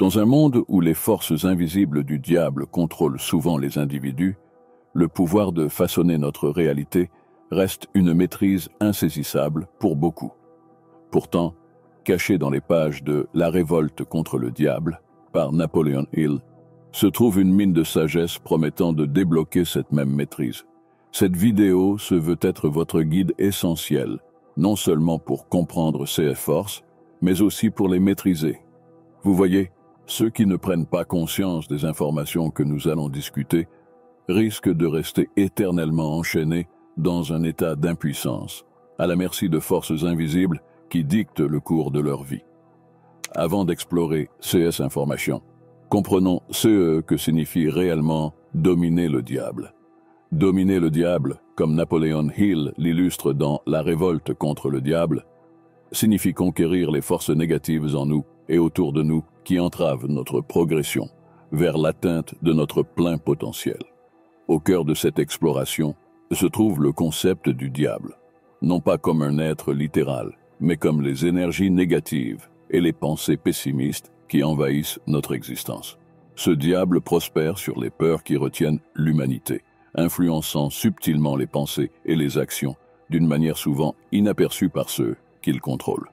Dans un monde où les forces invisibles du diable contrôlent souvent les individus, le pouvoir de façonner notre réalité reste une maîtrise insaisissable pour beaucoup. Pourtant, caché dans les pages de La révolte contre le diable, par Napoleon Hill, se trouve une mine de sagesse promettant de débloquer cette même maîtrise. Cette vidéo se veut être votre guide essentiel, non seulement pour comprendre ces forces, mais aussi pour les maîtriser. Vous voyez, ceux qui ne prennent pas conscience des informations que nous allons discuter risquent de rester éternellement enchaînés dans un état d'impuissance, à la merci de forces invisibles qui dictent le cours de leur vie. Avant d'explorer ces informations, comprenons ce que signifie réellement dominer le diable. Dominer le diable, comme Napoleon Hill l'illustre dans La révolte contre le diable, signifie conquérir les forces négatives en nous et autour de nous qui entravent notre progression vers l'atteinte de notre plein potentiel. Au cœur de cette exploration se trouve le concept du diable, non pas comme un être littéral, mais comme les énergies négatives et les pensées pessimistes qui envahissent notre existence. Ce diable prospère sur les peurs qui retiennent l'humanité, influençant subtilement les pensées et les actions d'une manière souvent inaperçue par ceux qu'il contrôle.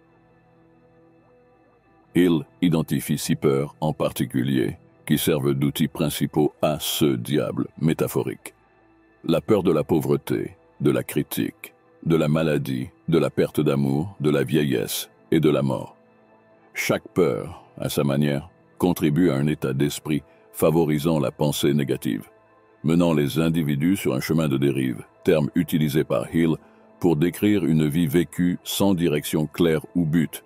Hill identifie 6 peurs en particulier qui servent d'outils principaux à ce diable métaphorique. La peur de la pauvreté, de la critique, de la maladie, de la perte d'amour, de la vieillesse et de la mort. Chaque peur, à sa manière, contribue à un état d'esprit favorisant la pensée négative, menant les individus sur un chemin de dérive, terme utilisé par Hill pour décrire une vie vécue sans direction claire ou but.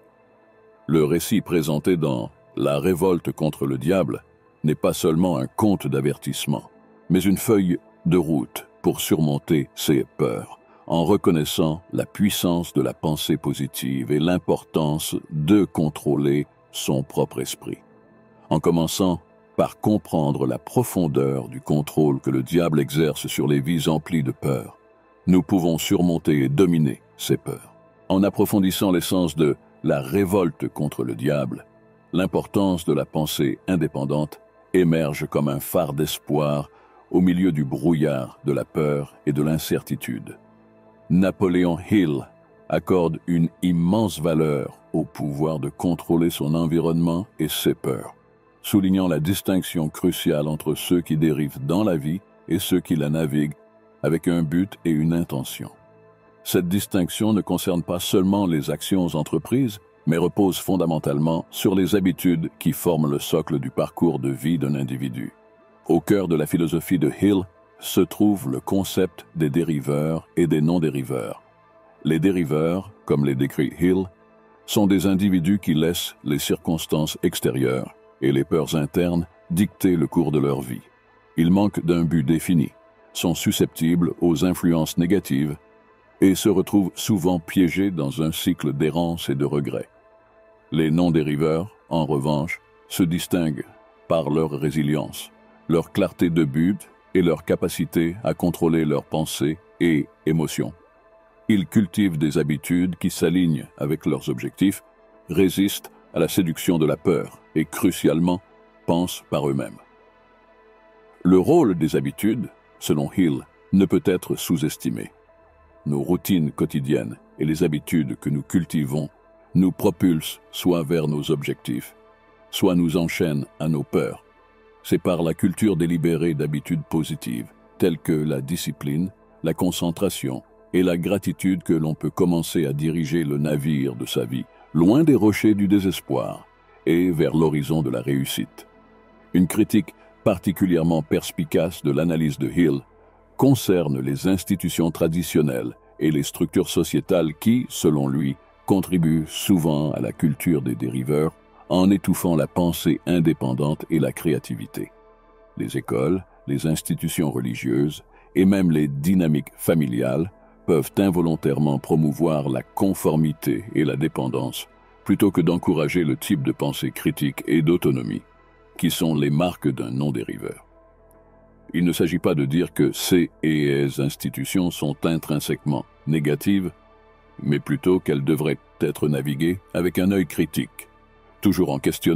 Le récit présenté dans La révolte contre le diable n'est pas seulement un conte d'avertissement, mais une feuille de route pour surmonter ces peurs, en reconnaissant la puissance de la pensée positive et l'importance de contrôler son propre esprit. En commençant par comprendre la profondeur du contrôle que le diable exerce sur les vies emplies de peur, nous pouvons surmonter et dominer ces peurs. En approfondissant l'essence de la révolte contre le diable, l'importance de la pensée indépendante émerge comme un phare d'espoir au milieu du brouillard de la peur et de l'incertitude. Napoleon Hill accorde une immense valeur au pouvoir de contrôler son environnement et ses peurs, soulignant la distinction cruciale entre ceux qui dérivent dans la vie et ceux qui la naviguent avec un but et une intention. Cette distinction ne concerne pas seulement les actions entreprises, mais repose fondamentalement sur les habitudes qui forment le socle du parcours de vie d'un individu. Au cœur de la philosophie de Hill se trouve le concept des dériveurs et des non-dériveurs. Les dériveurs, comme les décrit Hill, sont des individus qui laissent les circonstances extérieures et les peurs internes dicter le cours de leur vie. Ils manquent d'un but défini, sont susceptibles aux influences négatives et se retrouvent souvent piégés dans un cycle d'errance et de regret. Les non-dériveurs, en revanche, se distinguent par leur résilience, leur clarté de but et leur capacité à contrôler leurs pensées et émotions. Ils cultivent des habitudes qui s'alignent avec leurs objectifs, résistent à la séduction de la peur et, crucialement, pensent par eux-mêmes. Le rôle des habitudes, selon Hill, ne peut être sous-estimé. Nos routines quotidiennes et les habitudes que nous cultivons nous propulsent soit vers nos objectifs, soit nous enchaînent à nos peurs. C'est par la culture délibérée d'habitudes positives, telles que la discipline, la concentration et la gratitude que l'on peut commencer à diriger le navire de sa vie, loin des rochers du désespoir et vers l'horizon de la réussite. Une critique particulièrement perspicace de l'analyse de Hill concerne les institutions traditionnelles et les structures sociétales qui, selon lui, contribuent souvent à la culture des dériveurs en étouffant la pensée indépendante et la créativité. Les écoles, les institutions religieuses et même les dynamiques familiales peuvent involontairement promouvoir la conformité et la dépendance plutôt que d'encourager le type de pensée critique et d'autonomie qui sont les marques d'un non-dériveur. Il ne s'agit pas de dire que ces et les institutions sont intrinsèquement négatives, mais plutôt qu'elles devraient être naviguées avec un œil critique, toujours en questionnant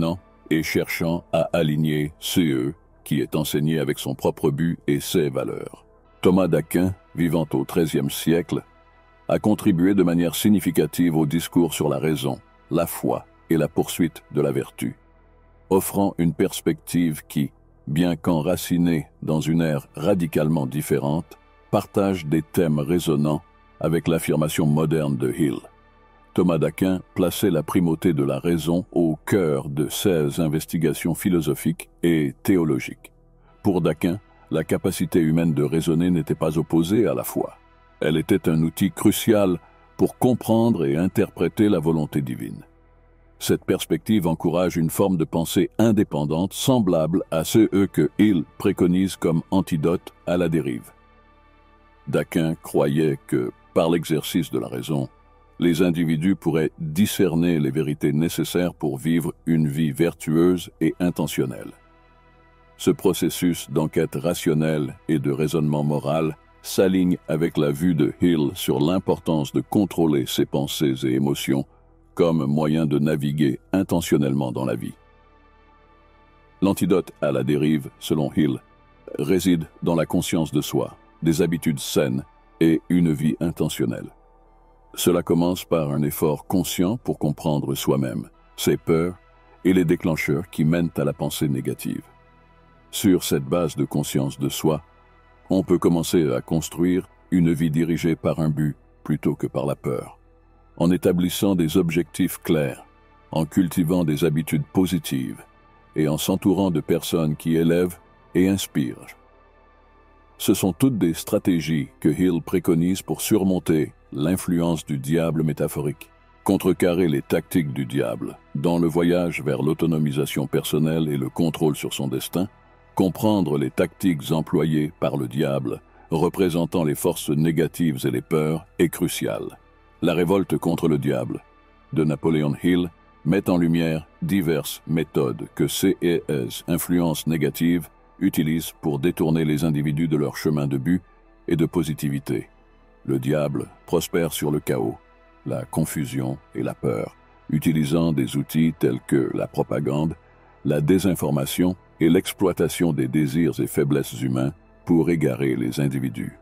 et cherchant à aligner CE, qui est enseigné avec son propre but et ses valeurs. Thomas d'Aquin, vivant au XIIIe siècle, a contribué de manière significative au discours sur la raison, la foi et la poursuite de la vertu, offrant une perspective qui, bien qu'enracinée dans une ère radicalement différente, partage des thèmes résonnants avec l'affirmation moderne de Hill. Thomas d'Aquin plaçait la primauté de la raison au cœur de ses investigations philosophiques et théologiques. Pour d'Aquin, la capacité humaine de raisonner n'était pas opposée à la foi. Elle était un outil crucial pour comprendre et interpréter la volonté divine. Cette perspective encourage une forme de pensée indépendante semblable à ceux que Hill préconise comme antidote à la dérive. D'Aquin croyait que, par l'exercice de la raison, les individus pourraient discerner les vérités nécessaires pour vivre une vie vertueuse et intentionnelle. Ce processus d'enquête rationnelle et de raisonnement moral s'aligne avec la vue de Hill sur l'importance de contrôler ses pensées et émotions comme moyen de naviguer intentionnellement dans la vie. L'antidote à la dérive, selon Hill, réside dans la conscience de soi, des habitudes saines et une vie intentionnelle. Cela commence par un effort conscient pour comprendre soi-même, ses peurs et les déclencheurs qui mènent à la pensée négative. Sur cette base de conscience de soi, on peut commencer à construire une vie dirigée par un but plutôt que par la peur, en établissant des objectifs clairs, en cultivant des habitudes positives et en s'entourant de personnes qui élèvent et inspirent. Ce sont toutes des stratégies que Hill préconise pour surmonter l'influence du diable métaphorique, contrecarrer les tactiques du diable dans le voyage vers l'autonomisation personnelle et le contrôle sur son destin, comprendre les tactiques employées par le diable, représentant les forces négatives et les peurs, est crucial. La révolte contre le diable de Napoleon Hill met en lumière diverses méthodes que ces influences négatives utilisent pour détourner les individus de leur chemin de but et de positivité. Le diable prospère sur le chaos, la confusion et la peur, utilisant des outils tels que la propagande, la désinformation et l'exploitation des désirs et faiblesses humains pour égarer les individus.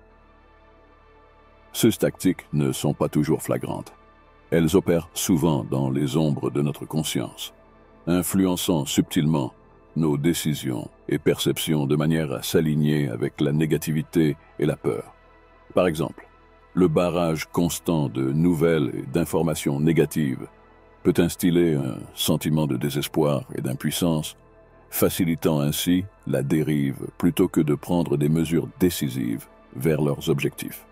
Ces tactiques ne sont pas toujours flagrantes. Elles opèrent souvent dans les ombres de notre conscience, influençant subtilement nos décisions et perceptions de manière à s'aligner avec la négativité et la peur. Par exemple, le barrage constant de nouvelles et d'informations négatives peut instiller un sentiment de désespoir et d'impuissance, facilitant ainsi la dérive plutôt que de prendre des mesures décisives vers leurs objectifs.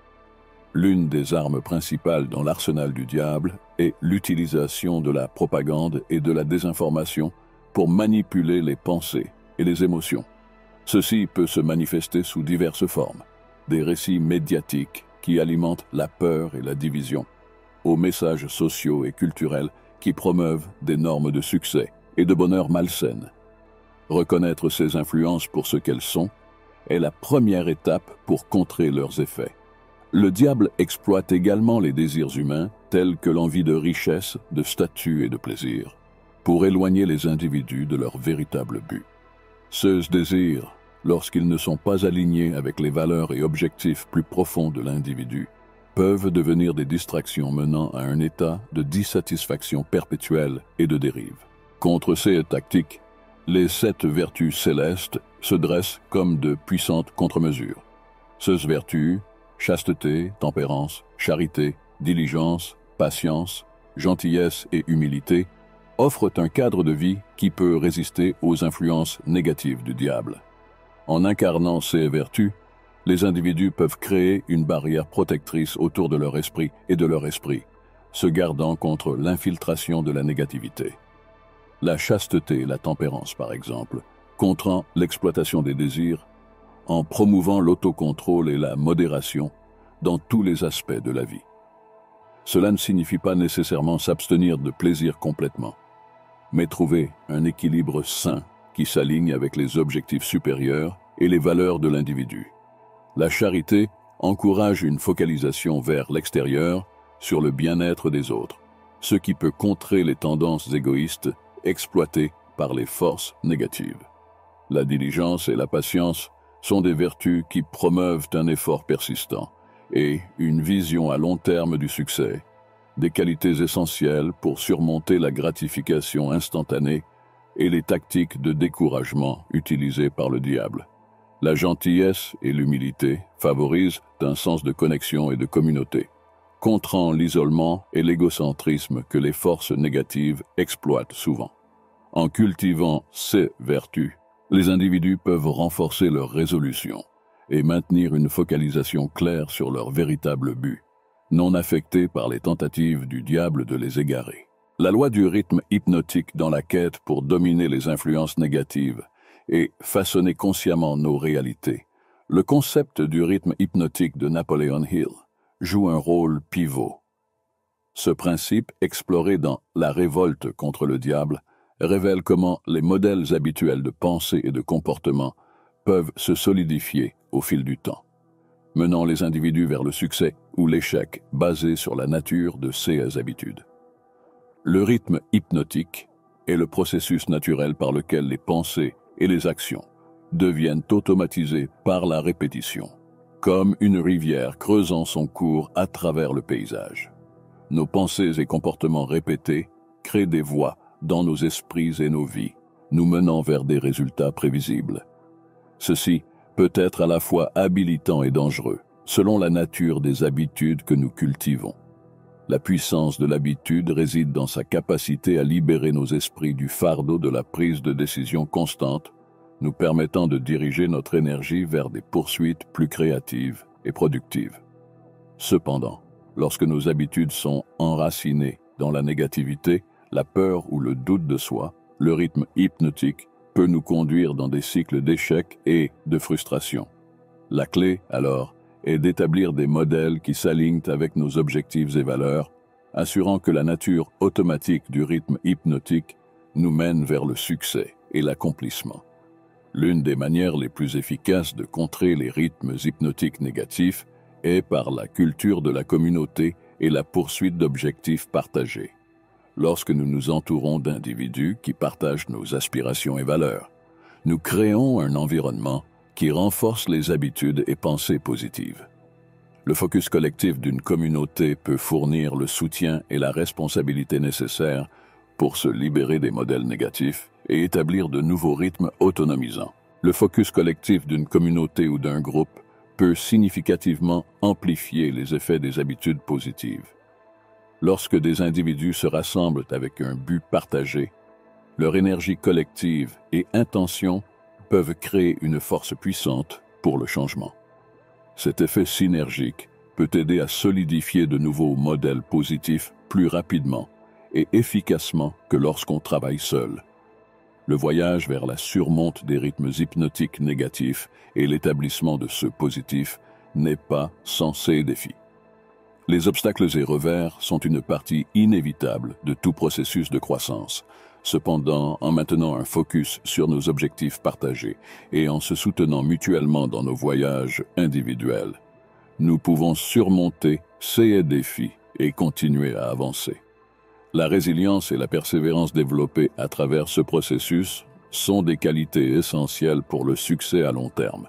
L'une des armes principales dans l'arsenal du diable est l'utilisation de la propagande et de la désinformation pour manipuler les pensées et les émotions. Ceci peut se manifester sous diverses formes, des récits médiatiques qui alimentent la peur et la division, aux messages sociaux et culturels qui promeuvent des normes de succès et de bonheur malsaines. Reconnaître ces influences pour ce qu'elles sont est la première étape pour contrer leurs effets. Le diable exploite également les désirs humains, tels que l'envie de richesse, de statut et de plaisir, pour éloigner les individus de leur véritable but. Ces désirs, lorsqu'ils ne sont pas alignés avec les valeurs et objectifs plus profonds de l'individu, peuvent devenir des distractions menant à un état de dissatisfaction perpétuelle et de dérive. Contre ces tactiques, les 7 vertus célestes se dressent comme de puissantes contre-mesures. Ces vertus, chasteté, tempérance, charité, diligence, patience, gentillesse et humilité, offrent un cadre de vie qui peut résister aux influences négatives du diable. En incarnant ces vertus, les individus peuvent créer une barrière protectrice autour de leur esprit et de leur esprit, se gardant contre l'infiltration de la négativité. La chasteté et la tempérance, par exemple, contrant l'exploitation des désirs en promouvant l'autocontrôle et la modération dans tous les aspects de la vie. Cela ne signifie pas nécessairement s'abstenir de plaisir complètement, mais trouver un équilibre sain qui s'aligne avec les objectifs supérieurs et les valeurs de l'individu. La charité encourage une focalisation vers l'extérieur sur le bien-être des autres, ce qui peut contrer les tendances égoïstes exploitées par les forces négatives. La diligence et la patience sont des vertus qui promeuvent un effort persistant et une vision à long terme du succès, des qualités essentielles pour surmonter la gratification instantanée et les tactiques de découragement utilisées par le diable. La gentillesse et l'humilité favorisent un sens de connexion et de communauté, contrant l'isolement et l'égocentrisme que les forces négatives exploitent souvent. En cultivant ces vertus, les individus peuvent renforcer leur résolution et maintenir une focalisation claire sur leur véritable but, non affectés par les tentatives du diable de les égarer. La loi du rythme hypnotique dans la quête pour dominer les influences négatives et façonner consciemment nos réalités. Le concept du rythme hypnotique de Napoleon Hill joue un rôle pivot. Ce principe, exploré dans La révolte contre le diable, révèle comment les modèles habituels de pensée et de comportement peuvent se solidifier au fil du temps, menant les individus vers le succès ou l'échec basé sur la nature de ces habitudes. Le rythme hypnotique est le processus naturel par lequel les pensées et les actions deviennent automatisées par la répétition, comme une rivière creusant son cours à travers le paysage. Nos pensées et comportements répétés créent des voies dans nos esprits et nos vies, nous menant vers des résultats prévisibles. Ceci peut être à la fois habilitant et dangereux, selon la nature des habitudes que nous cultivons. La puissance de l'habitude réside dans sa capacité à libérer nos esprits du fardeau de la prise de décision constante, nous permettant de diriger notre énergie vers des poursuites plus créatives et productives. Cependant, lorsque nos habitudes sont enracinées dans la négativité, la peur ou le doute de soi, le rythme hypnotique peut nous conduire dans des cycles d'échecs et de frustration. La clé, alors, est d'établir des modèles qui s'alignent avec nos objectifs et valeurs, assurant que la nature automatique du rythme hypnotique nous mène vers le succès et l'accomplissement. L'une des manières les plus efficaces de contrer les rythmes hypnotiques négatifs est par la culture de la communauté et la poursuite d'objectifs partagés. Lorsque nous nous entourons d'individus qui partagent nos aspirations et valeurs, nous créons un environnement qui renforce les habitudes et pensées positives. Le focus collectif d'une communauté peut fournir le soutien et la responsabilité nécessaires pour se libérer des modèles négatifs et établir de nouveaux rythmes autonomisants. Le focus collectif d'une communauté ou d'un groupe peut significativement amplifier les effets des habitudes positives. Lorsque des individus se rassemblent avec un but partagé, leur énergie collective et intention peuvent créer une force puissante pour le changement. Cet effet synergique peut aider à solidifier de nouveaux modèles positifs plus rapidement et efficacement que lorsqu'on travaille seul. Le voyage vers la surmonte des rythmes hypnotiques négatifs et l'établissement de ceux positifs n'est pas sans ces défis. Les obstacles et revers sont une partie inévitable de tout processus de croissance. Cependant, en maintenant un focus sur nos objectifs partagés et en se soutenant mutuellement dans nos voyages individuels, nous pouvons surmonter ces défis et continuer à avancer. La résilience et la persévérance développées à travers ce processus sont des qualités essentielles pour le succès à long terme.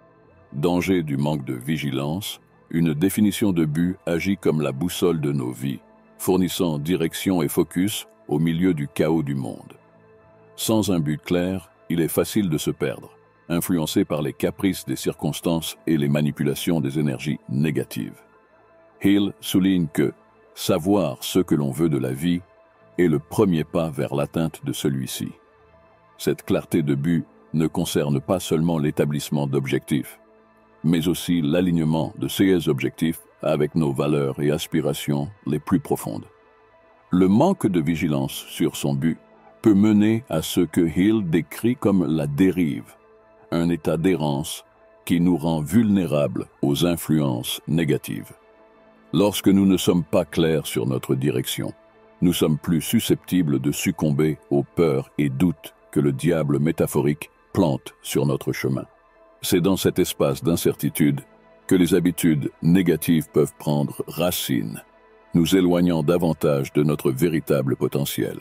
Danger du manque de vigilance, une définition de but agit comme la boussole de nos vies, fournissant direction et focus au milieu du chaos du monde. Sans un but clair, il est facile de se perdre, influencé par les caprices des circonstances et les manipulations des énergies négatives. Hill souligne que savoir ce que l'on veut de la vie est le premier pas vers l'atteinte de celui-ci. Cette clarté de but ne concerne pas seulement l'établissement d'objectifs, mais aussi l'alignement de ces objectifs avec nos valeurs et aspirations les plus profondes. Le manque de vigilance sur son but peut mener à ce que Hill décrit comme la dérive, un état d'errance qui nous rend vulnérables aux influences négatives. Lorsque nous ne sommes pas clairs sur notre direction, nous sommes plus susceptibles de succomber aux peurs et doutes que le diable métaphorique plante sur notre chemin. C'est dans cet espace d'incertitude que les habitudes négatives peuvent prendre racine, nous éloignant davantage de notre véritable potentiel.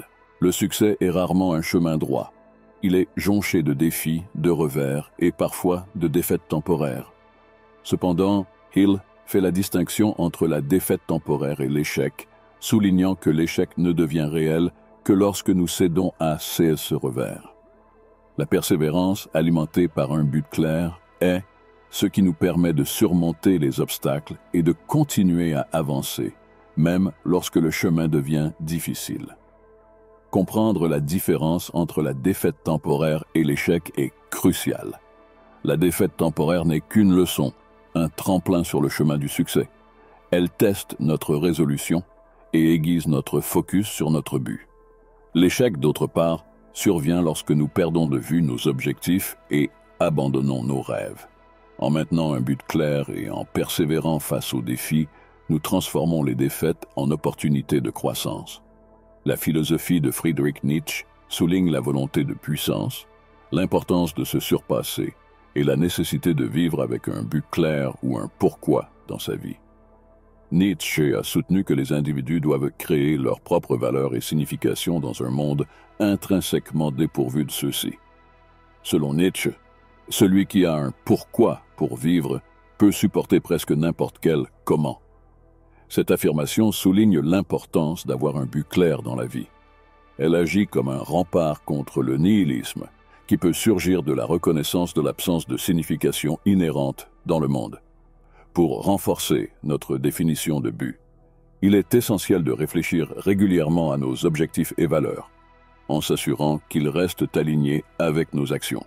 Le succès est rarement un chemin droit. Il est jonché de défis, de revers et parfois de défaites temporaires. Cependant, Hill fait la distinction entre la défaite temporaire et l'échec, soulignant que l'échec ne devient réel que lorsque nous cédons à ce revers. La persévérance, alimentée par un but clair, est ce qui nous permet de surmonter les obstacles et de continuer à avancer, même lorsque le chemin devient difficile. Comprendre la différence entre la défaite temporaire et l'échec est crucial. La défaite temporaire n'est qu'une leçon, un tremplin sur le chemin du succès. Elle teste notre résolution et aiguise notre focus sur notre but. L'échec, d'autre part, survient lorsque nous perdons de vue nos objectifs et abandonnons nos rêves. En maintenant un but clair et en persévérant face aux défis, nous transformons les défaites en opportunités de croissance. La philosophie de Friedrich Nietzsche souligne la volonté de puissance, l'importance de se surpasser et la nécessité de vivre avec un but clair ou un pourquoi dans sa vie. Nietzsche a soutenu que les individus doivent créer leur propre valeur et signification dans un monde intrinsèquement dépourvu de ceux-ci. Selon Nietzsche, celui qui a un pourquoi pour vivre peut supporter presque n'importe quel comment. Cette affirmation souligne l'importance d'avoir un but clair dans la vie. Elle agit comme un rempart contre le nihilisme qui peut surgir de la reconnaissance de l'absence de signification inhérente dans le monde. Pour renforcer notre définition de but, il est essentiel de réfléchir régulièrement à nos objectifs et valeurs, en s'assurant qu'ils restent alignés avec nos actions.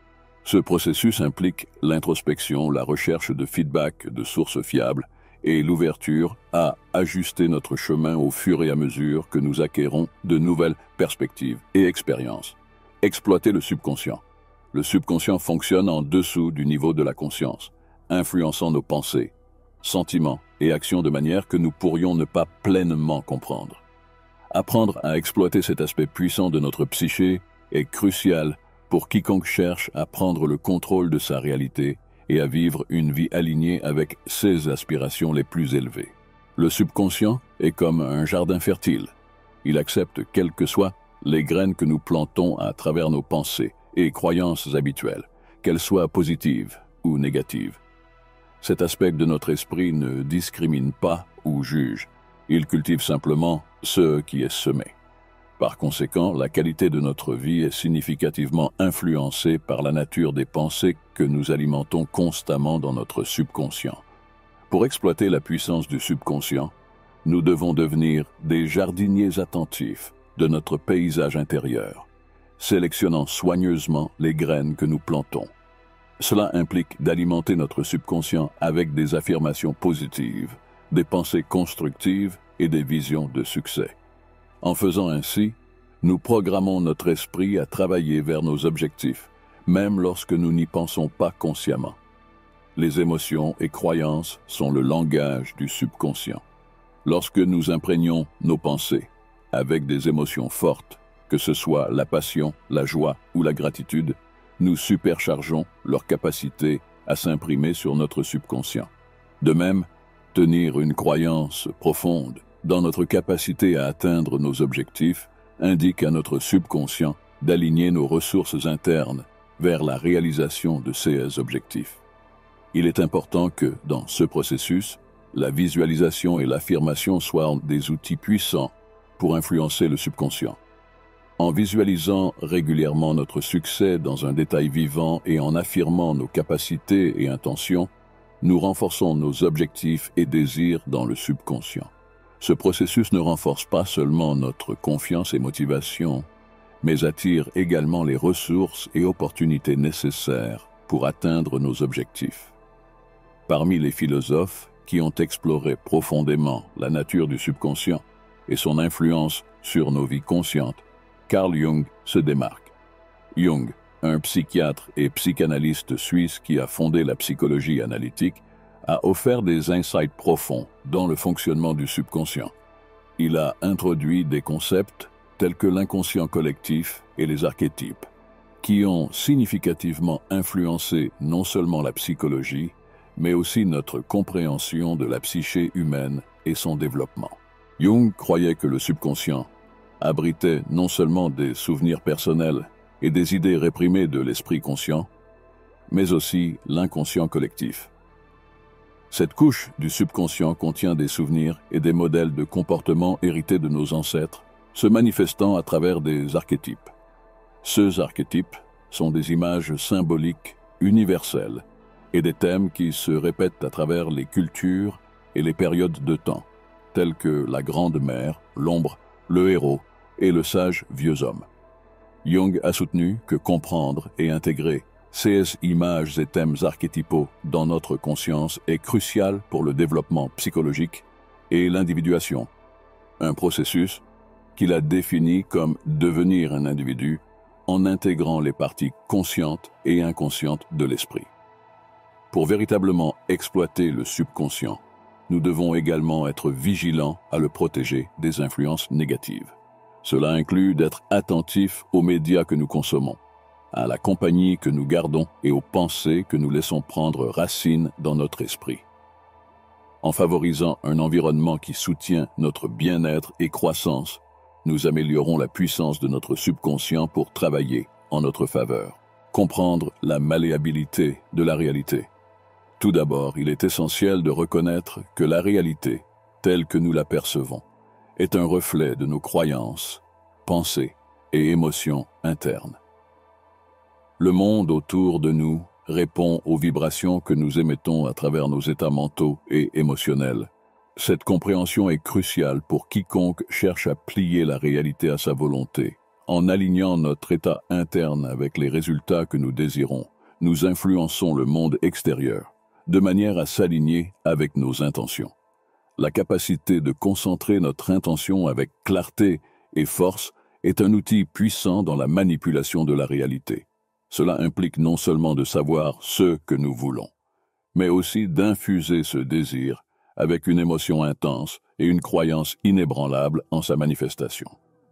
Ce processus implique l'introspection, la recherche de feedback de sources fiables et l'ouverture à ajuster notre chemin au fur et à mesure que nous acquérons de nouvelles perspectives et expériences. Exploiter le subconscient. Le subconscient fonctionne en dessous du niveau de la conscience, influençant nos pensées, sentiments et actions de manière que nous pourrions ne pas pleinement comprendre. Apprendre à exploiter cet aspect puissant de notre psyché est crucial pour quiconque cherche à prendre le contrôle de sa réalité et à vivre une vie alignée avec ses aspirations les plus élevées. Le subconscient est comme un jardin fertile. Il accepte quelles que soient les graines que nous plantons à travers nos pensées et croyances habituelles, qu'elles soient positives ou négatives. Cet aspect de notre esprit ne discrimine pas ou juge. Il cultive simplement ce qui est semé. Par conséquent, la qualité de notre vie est significativement influencée par la nature des pensées que nous alimentons constamment dans notre subconscient. Pour exploiter la puissance du subconscient, nous devons devenir des jardiniers attentifs de notre paysage intérieur, sélectionnant soigneusement les graines que nous plantons. Cela implique d'alimenter notre subconscient avec des affirmations positives, des pensées constructives et des visions de succès. En faisant ainsi, nous programmons notre esprit à travailler vers nos objectifs, même lorsque nous n'y pensons pas consciemment. Les émotions et croyances sont le langage du subconscient. Lorsque nous imprégnons nos pensées avec des émotions fortes, que ce soit la passion, la joie ou la gratitude, nous superchargeons leur capacité à s'imprimer sur notre subconscient. De même, tenir une croyance profonde dans notre capacité à atteindre nos objectifs indique à notre subconscient d'aligner nos ressources internes vers la réalisation de ces objectifs. Il est important que, dans ce processus, la visualisation et l'affirmation soient des outils puissants pour influencer le subconscient. En visualisant régulièrement notre succès dans un détail vivant et en affirmant nos capacités et intentions, nous renforçons nos objectifs et désirs dans le subconscient. Ce processus ne renforce pas seulement notre confiance et motivation, mais attire également les ressources et opportunités nécessaires pour atteindre nos objectifs. Parmi les philosophes qui ont exploré profondément la nature du subconscient et son influence sur nos vies conscientes, Carl Jung se démarque. Jung, un psychiatre et psychanalyste suisse qui a fondé la psychologie analytique, a offert des insights profonds dans le fonctionnement du subconscient. Il a introduit des concepts tels que l'inconscient collectif et les archétypes, qui ont significativement influencé non seulement la psychologie, mais aussi notre compréhension de la psyché humaine et son développement. Jung croyait que le subconscient abritait non seulement des souvenirs personnels et des idées réprimées de l'esprit conscient, mais aussi l'inconscient collectif. Cette couche du subconscient contient des souvenirs et des modèles de comportement hérités de nos ancêtres, se manifestant à travers des archétypes. Ces archétypes sont des images symboliques universelles et des thèmes qui se répètent à travers les cultures et les périodes de temps, tels que la grande mère, l'ombre, le héros et le sage vieux homme. Jung a soutenu que comprendre et intégrer ces images et thèmes archétypaux dans notre conscience est crucial pour le développement psychologique et l'individuation, un processus qu'il a défini comme devenir un individu en intégrant les parties conscientes et inconscientes de l'esprit. Pour véritablement exploiter le subconscient, nous devons également être vigilants à le protéger des influences négatives. Cela inclut d'être attentifs aux médias que nous consommons, à la compagnie que nous gardons et aux pensées que nous laissons prendre racine dans notre esprit. En favorisant un environnement qui soutient notre bien-être et croissance, nous améliorons la puissance de notre subconscient pour travailler en notre faveur. Comprendre la malléabilité de la réalité. Tout d'abord, il est essentiel de reconnaître que la réalité, telle que nous la percevons, est un reflet de nos croyances, pensées et émotions internes. Le monde autour de nous répond aux vibrations que nous émettons à travers nos états mentaux et émotionnels. Cette compréhension est cruciale pour quiconque cherche à plier la réalité à sa volonté. En alignant notre état interne avec les résultats que nous désirons, nous influençons le monde extérieur, de manière à s'aligner avec nos intentions. La capacité de concentrer notre intention avec clarté et force est un outil puissant dans la manipulation de la réalité. Cela implique non seulement de savoir ce que nous voulons, mais aussi d'infuser ce désir avec une émotion intense et une croyance inébranlable en sa manifestation.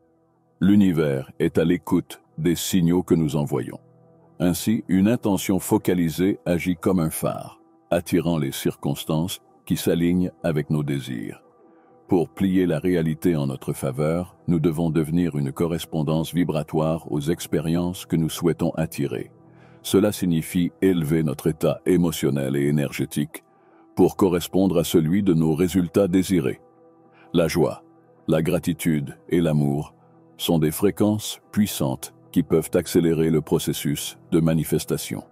L'univers est à l'écoute des signaux que nous envoyons. Ainsi, une intention focalisée agit comme un phare, attirant les circonstances qui s'alignent avec nos désirs. Pour plier la réalité en notre faveur, nous devons devenir une correspondance vibratoire aux expériences que nous souhaitons attirer. Cela signifie élever notre état émotionnel et énergétique pour correspondre à celui de nos résultats désirés. La joie, la gratitude et l'amour sont des fréquences puissantes qui peuvent accélérer le processus de manifestation.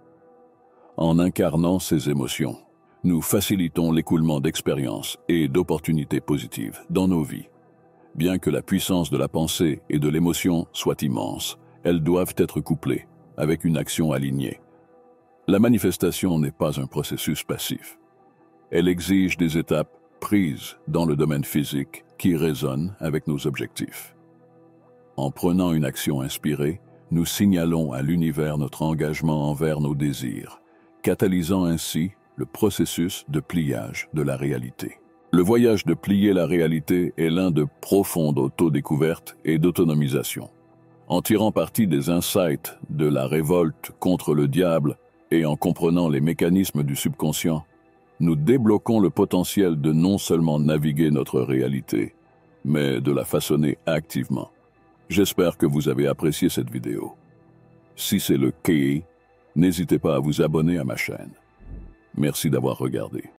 En incarnant ces émotions, nous facilitons l'écoulement d'expériences et d'opportunités positives dans nos vies. Bien que la puissance de la pensée et de l'émotion soit immense, elles doivent être couplées avec une action alignée. La manifestation n'est pas un processus passif. Elle exige des étapes prises dans le domaine physique qui résonnent avec nos objectifs. En prenant une action inspirée, nous signalons à l'univers notre engagement envers nos désirs, catalysant ainsi le processus de pliage de la réalité. Le voyage de plier la réalité est l'un de profonde autodécouverte et d'autonomisation. En tirant parti des insights de la révolte contre le diable et en comprenant les mécanismes du subconscient, nous débloquons le potentiel de non seulement naviguer notre réalité, mais de la façonner activement. J'espère que vous avez apprécié cette vidéo. Si c'est le cas, n'hésitez pas à vous abonner à ma chaîne. Merci d'avoir regardé.